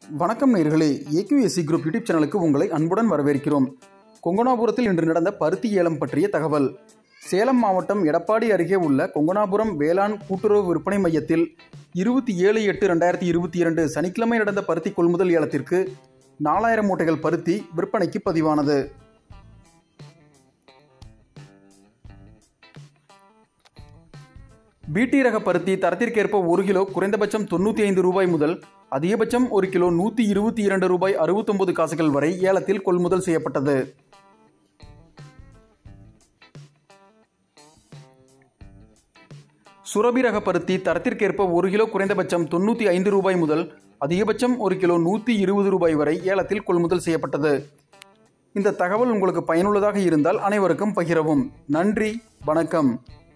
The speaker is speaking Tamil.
வணக்கம் நேயர்களே, ஏக்யூஎஸ்சி குரூப் யூடியூப் சேனலுக்கு உங்களை அன்புடன் வரவேற்கிறோம். கொங்கனாபுரத்தில் இன்று நடந்த பருத்தி ஏலம் பற்றிய தகவல். சேலம் மாவட்டம் எடப்பாடி அருகே உள்ள கொங்கனாபுரம் வேளாண் கூட்டுறவு விற்பனை மையத்தில் 27/8/2022 சனிக்கிழமை நடந்த பருத்தி கொள்முதல் ஏலத்திற்கு 4000 மூட்டைகள் பருத்தி விற்பனைக்கு பதிவானது. பிடி ரக பருத்தி தரத்திற்கேற்ப 1 கிலோ குறைந்தபட்சம் 95 ரூபாய் முதல் அதிகபட்சம் 1 கிலோ 122 ரூபாய் 69 காசுகள் வரை ஏலத்தில் கொள்முதல் செய்யப்பட்டது. சுரபி ரக பருத்தி தரத்திற்கேற்ப 1 கிலோ குறைந்தபட்சம் 95 ரூபாய் முதல் அதிகபட்சம் 1 கிலோ 120 ரூபாய் வரை ஏலத்தில் கொள்முதல் செய்யப்பட்டது. இந்த தகவல் உங்களுக்கு பயனுள்ளதாக இருந்தால் அனைவருக்கும் பகிரவும். நன்றி, வணக்கம்.